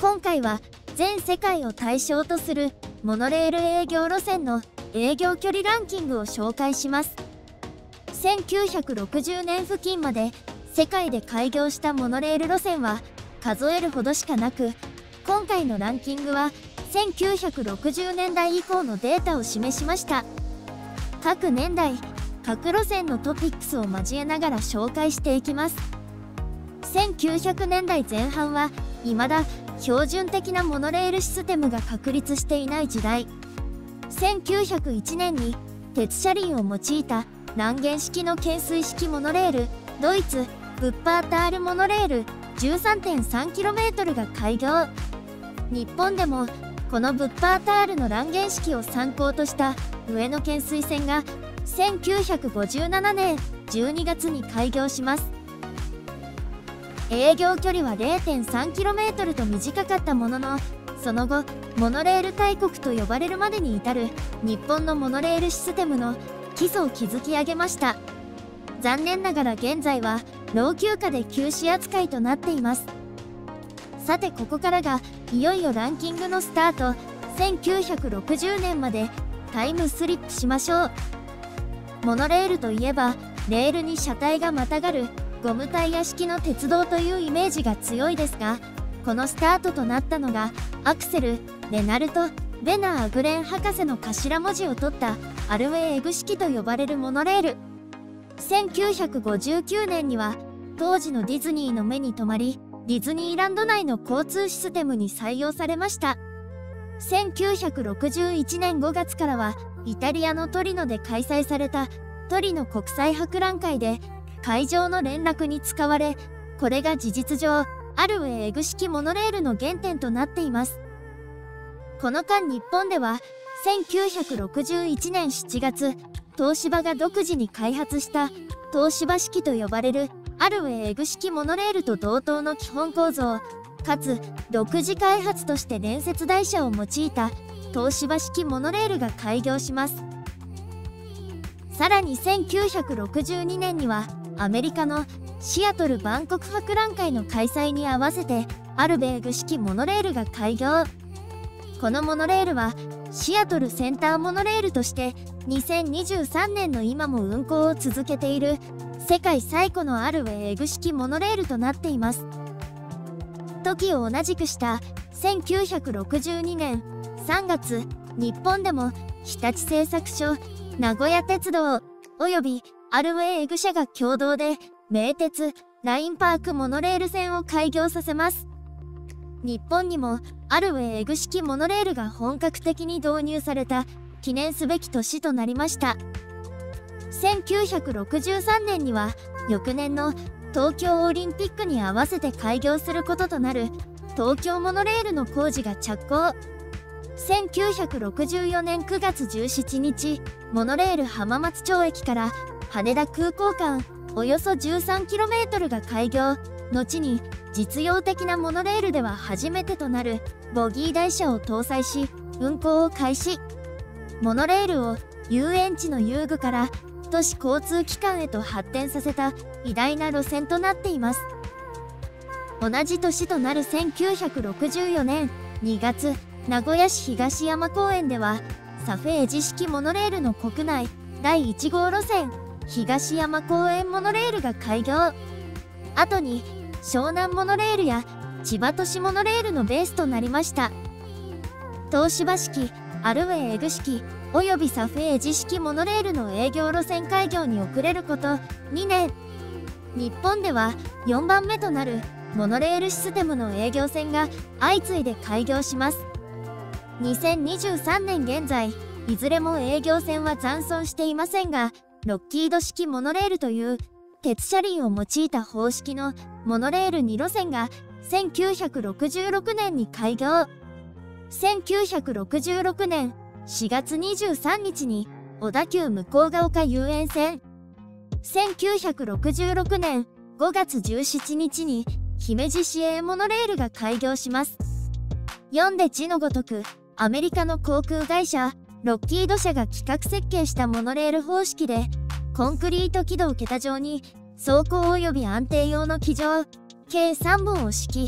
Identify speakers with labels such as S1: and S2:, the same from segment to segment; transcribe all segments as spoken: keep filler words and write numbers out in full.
S1: 今回は全世界を対象とするモノレール営業路線の営業距離ランキングを紹介します。せんきゅうひゃくろくじゅうねん付近まで世界で開業したモノレール路線は数えるほどしかなく、今回のランキングはせんきゅうひゃくろくじゅうねんだい以降のデータを示しました。各年代、各路線のトピックスを交えながら紹介していきます。せんきゅうひゃくねんだいぜん半は未だ標準的なモノレールシステムが確立していない時代。せんきゅうひゃくいちねんに鉄車輪を用いた南限式の懸垂式モノレール、ドイツブッパータールモノレール じゅうさんてんさんキロメートル が開業。日本でもこのブッパータールの南限式を参考とした上野懸垂線がせんきゅうひゃくごじゅうななねんじゅうにがつに開業します。営業距離は れいてんさんキロメートル と短かったものの、その後モノレール大国と呼ばれるまでに至る日本のモノレールシステムの基礎を築き上げました。残念ながら現在は老朽化で休止扱いとなっています。さてここからがいよいよランキングのスタート。せんきゅうひゃくろくじゅうねんまでタイムスリップしましょう。モノレールといえばレールに車体がまたがるゴムタイヤ式の鉄道というイメージが強いですが、このスタートとなったのがアクセル・レナルト・ベナー・アグレン博士の頭文字を取ったアルウェーエグ式と呼ばれるモノレール。せんきゅうひゃくごじゅうきゅうねんには当時のディズニーの目に留まり、ディズニーランド内の交通システムに採用されました。せんきゅうひゃくろくじゅういちねんごがつからはイタリアのトリノで開催されたトリノ国際博覧会で会場の連絡に使われ、これが事実上アルウェーエグ式モノレールの原点となっています。この間日本ではせんきゅうひゃくろくじゅういちねんしちがつ、東芝が独自に開発した東芝式と呼ばれるアルウェーエグ式モノレールと同等の基本構造かつ独自開発として連接台車を用いた東芝式モノレールが開業します。さらにせんきゅうひゃくろくじゅうにねんにはアメリカのシアトル万国博覧会の開催に合わせてアルベーグ式モノレールが開業。このモノレールはシアトルセンターモノレールとしてにせんにじゅうさんねんの今も運行を続けている世界最古のアルウェーエグ式モノレールとなっています。時を同じくしたせんきゅうひゃくろくじゅうにねんさんがつ、日本でも日立製作所、名古屋鉄道およびアルウェーエグ社が共同で名鉄ラインパークモノレール線を開業させます。日本にもアルウェーエグ式モノレールが本格的に導入された記念すべき年となりました。せんきゅうひゃくろくじゅうさんねんには翌年の東京オリンピックに合わせて開業することとなる東京モノレールの工事が着工。せんきゅうひゃくろくじゅうよねんくがつじゅうしちにち、モノレール浜松町駅から羽田空港間およそ じゅうさんキロメートル が開業。後に実用的なモノレールでは初めてとなるボギー台車を搭載し運行を開始。モノレールを遊園地の遊具から都市交通機関へと発展させた偉大な路線となっています。同じ年となるせんきゅうひゃくろくじゅうよねんにがつ、名古屋市東山公園ではサフェージ式モノレールの国内だいいち号路線東山公園モノレールが開業。後に湘南モノレールや千葉都市モノレールのベースとなりました。東芝式、アルウェーエグ式およびサフェージ式モノレールの営業路線開業に遅れることにねん。日本ではよんばんめとなるモノレールシステムの営業線が相次いで開業します。にせんにじゅうさんねん現在、いずれも営業線は残存していませんが、ロッキード式モノレールという鉄車輪を用いた方式のモノレールに路線がせんきゅうひゃくろくじゅうろくねんに開業。せんきゅうひゃくろくじゅうろくねんしがつにじゅうさんにちに小田急向ヶ丘遊園線、せんきゅうひゃくろくじゅうろくねんごがつじゅうしちにちに姫路市営モノレールが開業します。読んで字のごとく、アメリカの航空会社ロッキード社が企画設計したモノレール方式で、コンクリート軌道桁状に走行及び安定用の機乗計さんぼんを敷き、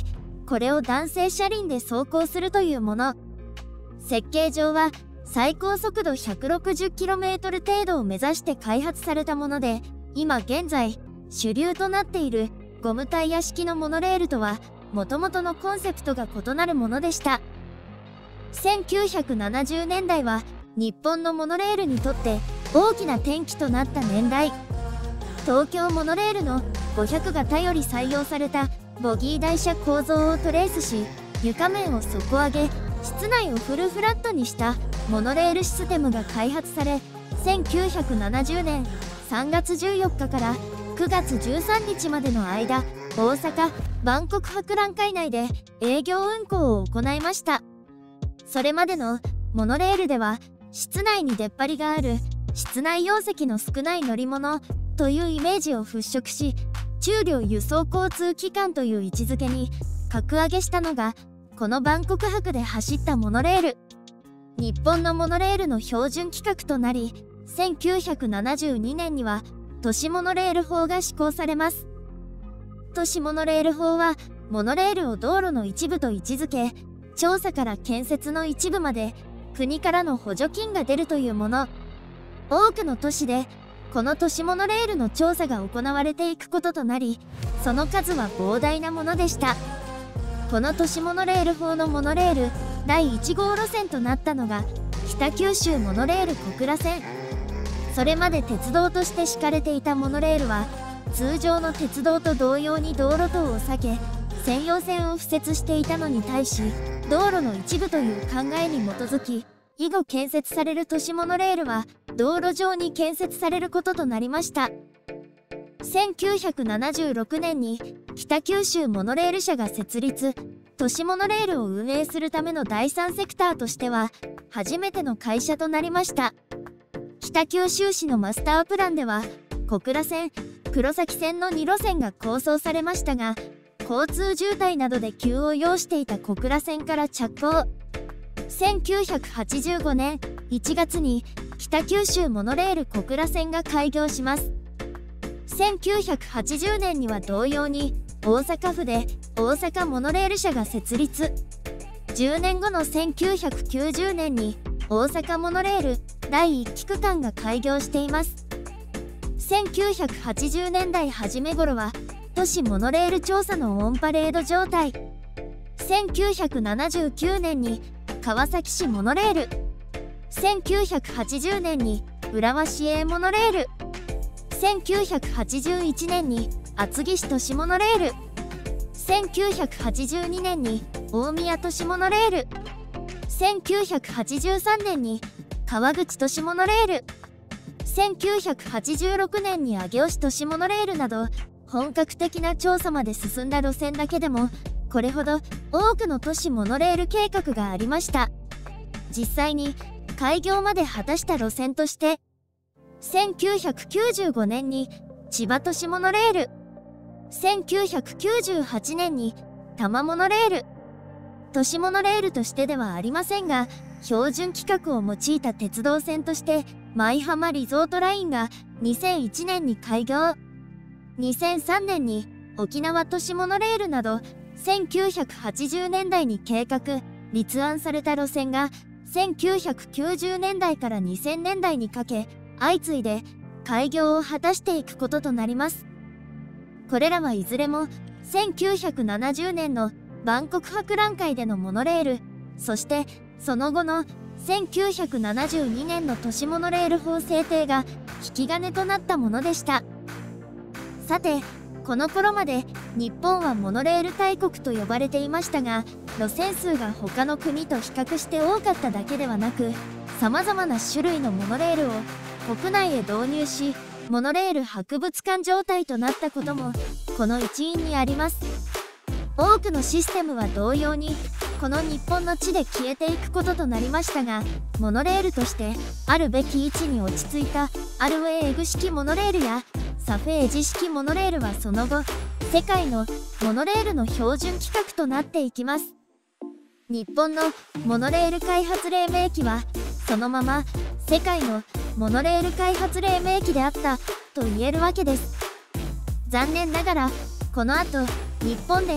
S1: これを男性車輪で走行するというもの。設計上は最高速度 ひゃくろくじゅっキロメートル 程度を目指して開発されたもので、今現在主流となっているゴムタイヤ式のモノレールとはもともとのコンセプトが異なるものでした。せんきゅうひゃくななじゅうねんだいは日本のモノレールにとって大きな転機となった年代。東京モノレールのごひゃくが頼り採用されたボギー台車構造をトレースし、床面を底上げ、室内をフルフラットにしたモノレールシステムが開発され、せんきゅうひゃくななじゅうねんさんがつじゅうよっかからくがつじゅうさんにちまでの間、大阪・万国博覧会内で営業運行を行いました。それまでのモノレールでは、室内に出っ張りがある室内容積の少ない乗り物というイメージを払拭し、中量輸送交通機関という位置づけに格上げしたのが、この万国博で走ったモノレール。日本のモノレールの標準規格となり、せんきゅうひゃくななじゅうにねんには都市モノレール法が施行されます。都市モノレール法は、モノレールを道路の一部と位置づけ、調査から建設の一部まで国からの補助金が出るというもの。多くの都市でこの都市モノレールの調査が行われていくこととなり、その数は膨大なものでした。この都市モノレール法のモノレールだいいち号路線となったのが北九州モノレール小倉線。それまで鉄道として敷かれていたモノレールは、通常の鉄道と同様に道路等を避け専用線を敷設していたのに対し、道路の一部という考えに基づき、以後建設される都市モノレールは道路上に建設されることとなりました。せんきゅうひゃくななじゅうろくねんに北九州モノレール社が設立。都市モノレールを運営するための第三セクターとしては初めての会社となりました。北九州市のマスタープランでは、小倉線、黒崎線のに路線が構想されましたが、交通渋滞などで急を要していた小倉線から着工。せんきゅうひゃくはちじゅうごねんいちがつに北九州モノレール小倉線が開業します。せんきゅうひゃくはちじゅうねんには同様に大阪府で大阪モノレール社が設立。じゅうねんごのせんきゅうひゃくきゅうじゅうねんに大阪モノレールだいいっき区間が開業しています。せんきゅうひゃくはちじゅうねんだい初め頃は都市モノレール調査のオンパレード状態。せんきゅうひゃくななじゅうきゅうねんに川崎市モノレール、せんきゅうひゃくはちじゅうねんに浦和市営モノレール、せんきゅうひゃくはちじゅういちねんに厚木市都市モノレール、せんきゅうひゃくはちじゅうにねんに大宮都市モノレール、せんきゅうひゃくはちじゅうさんねんに川口都市モノレール、せんきゅうひゃくはちじゅうろくねんに上尾市都市モノレールなど、本格的な調査まで進んだ路線だけでもこれほど多くの都市モノレール計画がありました。実際に開業まで果たした路線として、せんきゅうひゃくきゅうじゅうごねんに千葉都市モノレール、せんきゅうひゃくきゅうじゅうはちねんに多摩モノレール、都市モノレールとしてではありませんが、標準規格を用いた鉄道線として舞浜リゾートラインがにせんいちねんに開業。にせんさんねんに沖縄都市モノレールなど、せんきゅうひゃくはちじゅうねんだいに計画・立案された路線がせんきゅうひゃくきゅうじゅうねんだいからにせんねんだいにかけ相次いで開業を果たしていくこととなります。これらはいずれもせんきゅうひゃくななじゅうねんの万国博覧会でのモノレール、そしてその後のせんきゅうひゃくななじゅうにねんの都市モノレール法制定が引き金となったものでした。さて、この頃まで日本はモノレール大国と呼ばれていましたが、路線数が他の国と比較して多かっただけではなく、様々な種類のモノレールを国内へ導入し、モノレール博物館状態となったこともこの一因にあります。多くのシステムは同様にこの日本の地で消えていくこととなりましたが、モノレールとしてあるべき位置に落ち着いたアルウェーエグ式モノレールやサフェージ式モノレールはその後、世界のモノレールの標準規格となっていきます。日本のモノレール開発黎明期はそのまま世界のモノレール開発黎明期であったと言えるわけです。残念ながらこの後日本で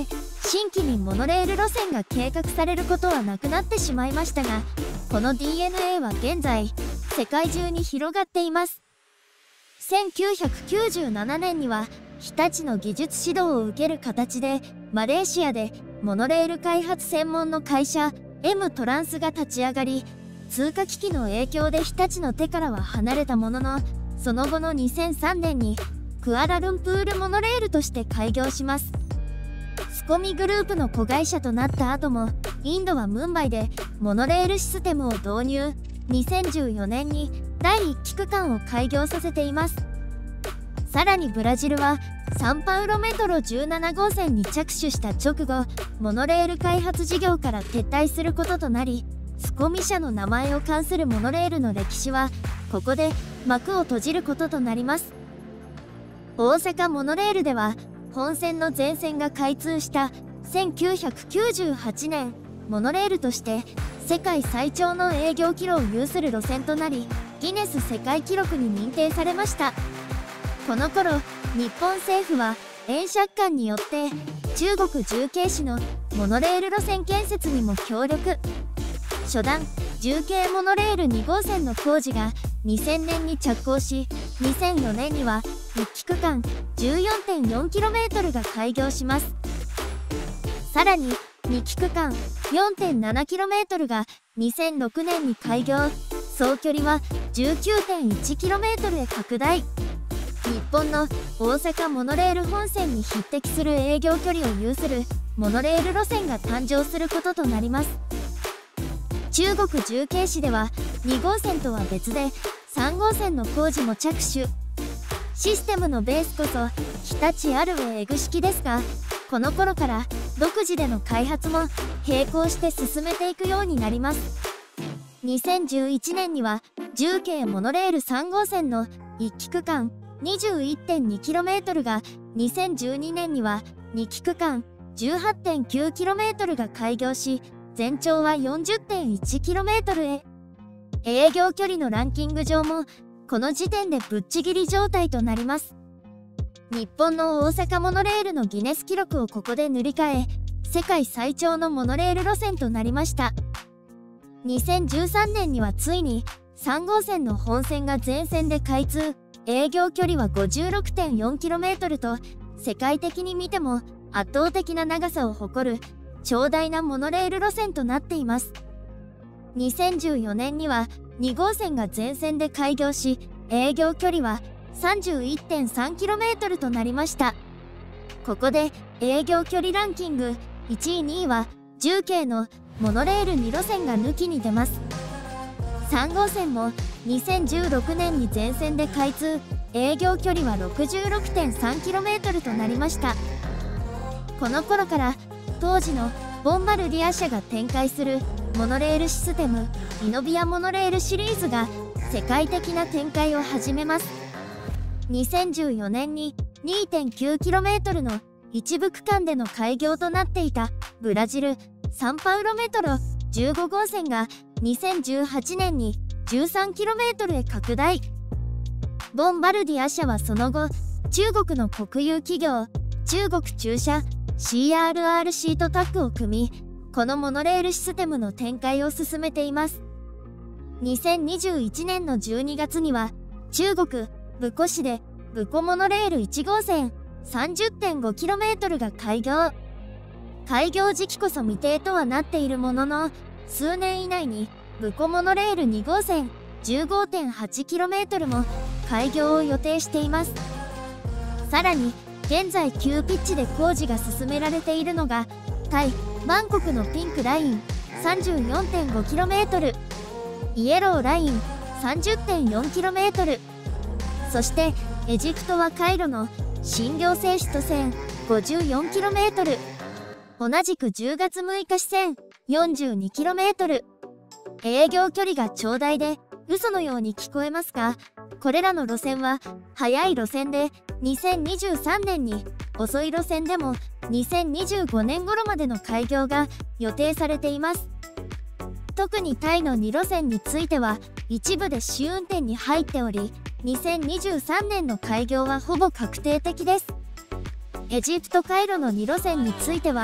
S1: 新規にモノレール路線が計画されることはなくなってしまいましたが、この ディーエヌエー は現在世界中に広がっています。せんきゅうひゃくきゅうじゅうななねんには日立の技術指導を受ける形でマレーシアでモノレール開発専門の会社 M トランスが立ち上がり、通貨危機の影響で日立の手からは離れたものの、その後のにせんさんねんにクアラルンプールモノレールとして開業します。スコミグループの子会社となった後も、インドはムンバイでモノレールシステムを導入。にせんじゅうよねんにだいいっき区間を開業させています。さらにブラジルはサンパウロメトロじゅうななごうせんに着手した直後、モノレール開発事業から撤退することとなり、スコミ社の名前を冠するモノレールの歴史はここで幕を閉じることとなります。大阪モノレールでは本線の全線が開通したせんきゅうひゃくきゅうじゅうはちねん、モノレールとして世界最長の営業記録を有する路線となり、ギネス世界記録に認定されました。この頃、日本政府は円借款によって中国重慶市のモノレール路線建設にも協力。初段重慶モノレールにごうせんの工事がにせんねんに着工し、にせんよねんにはいっき区間 じゅうよんてんよんキロメートル が開業します。さらににき区間 よんてんななキロメートル がにせんろくねんに開業。総距離は じゅうきゅうてんいちキロメートル へ拡大。日本の大阪モノレール本線に匹敵する営業距離を有するモノレール路線が誕生することとなります。中国重慶市ではにごうせんとは別でさんごうせんの工事も着手。システムのベースこそ日立アルウェイエグ式ですが、この頃から独自での開発も並行して進めていくようになります。にせんじゅういちねんには重慶モノレールさんごうせんのいっき区間 にじゅういってんにキロメートル がにせんじゅうにねんにはにき区間 じゅうはってんきゅうキロメートル が開業し、全長は よんじゅってんいちキロメートル へ。営業距離のランキング上もこの時点でぶっちぎり状態となります。日本の大阪モノレールのギネス記録をここで塗り替え、世界最長のモノレール路線となりました。にせんじゅうさんねんにはついにさんごうせんの本線が全線で開通。営業距離は ごじゅうろくてんよんキロメートル と世界的に見ても圧倒的な長さを誇る長大なモノレール路線となっています。にせんじゅうよねんにはにごうせんが全線で開業し、営業距離は さんじゅういってんさんキロメートル となりました。ここで営業距離ランキングいちいにいは重慶のモノレールに路線が抜きに出ます。さんごうせんもにせんじゅうろくねんに全線で開通。営業距離は ろくじゅうろくてんさんキロメートル となりました。この頃から当時のボンバルディア社が展開するモノレールシステムイノビアモノレールシリーズが世界的な展開を始めます。にせんじゅうよねんに にてんきゅうキロメートル の一部区間での開業となっていたブラジルサンパウロメトロじゅうごごうせんがにせんじゅうはちねんに じゅうさんキロメートル へ拡大。ボンバルディア社はその後、中国の国有企業中国中車 シーアールアールシー とタッグを組み、このモノレールシステムの展開を進めています。にせんにじゅういちねんのじゅうにがつには中国武庫市で武庫モノレールいちごうせん さんじゅってんごキロメートル が開業。開業時期こそ未定とはなっているものの、数年以内に武庫モノレールにごうせん じゅうごてんはちキロメートル も開業を予定しています。さらに現在急ピッチで工事が進められているのがタイ・バンコクのピンクライン さんじゅうよんてんごキロメートル、イエローライン さんじゅってんよんキロメートル、そしてエジプトはカイロの新行政首都線 ごじゅうよんキロメートル、同じくじゅうがつむいか支線 よんじゅうにキロメートル。営業距離が長大で嘘のように聞こえますが、これらの路線は速い路線でにせんにじゅうさんねんに、遅い路線でもにせんにじゅうごねん頃までの開業が予定されています。特にタイのに路線については一部で試運転に入っており、にせんにじゅうさんねんの開業はほぼ確定的です。エジプトカイロのに路線については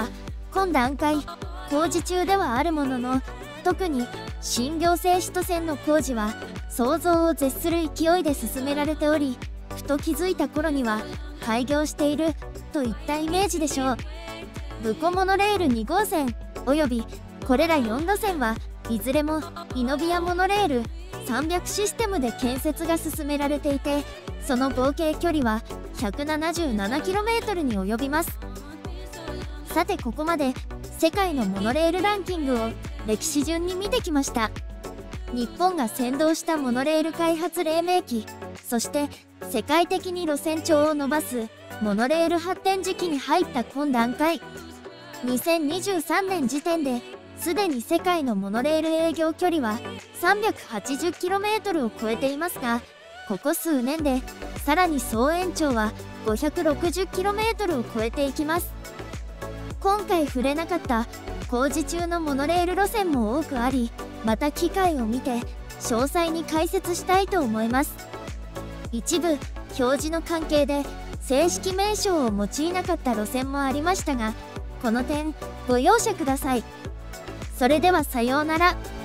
S1: 今段階工事中ではあるものの、特に新行政首都線の工事は想像を絶する勢いで進められており、ふと気づいた頃には開業しているといったイメージでしょう。武庫モノレールに号線およびこれらよん路線はいずれもイノビアモノレールさんびゃくシステムで建設が進められていて、その合計距離は ひゃくななじゅうななキロメートル に及びます。さてここまで世界のモノレールランキングを歴史順に見てきました。日本が先導したモノレール開発黎明期、そして世界的に路線長を伸ばすモノレール発展時期に入った今段階、にせんにじゅうさんねん時点ですでに世界のモノレール営業距離は さんびゃくはちじゅうキロメートル を超えていますが、ここ数年でさらに総延長は ごひゃくろくじゅうキロメートル を超えていきます。今回触れなかった工事中のモノレール路線も多くあり、また機会を見て詳細に解説したいと思います。一部表示の関係で正式名称を用いなかった路線もありましたが、この点ご容赦ください。それではさようなら。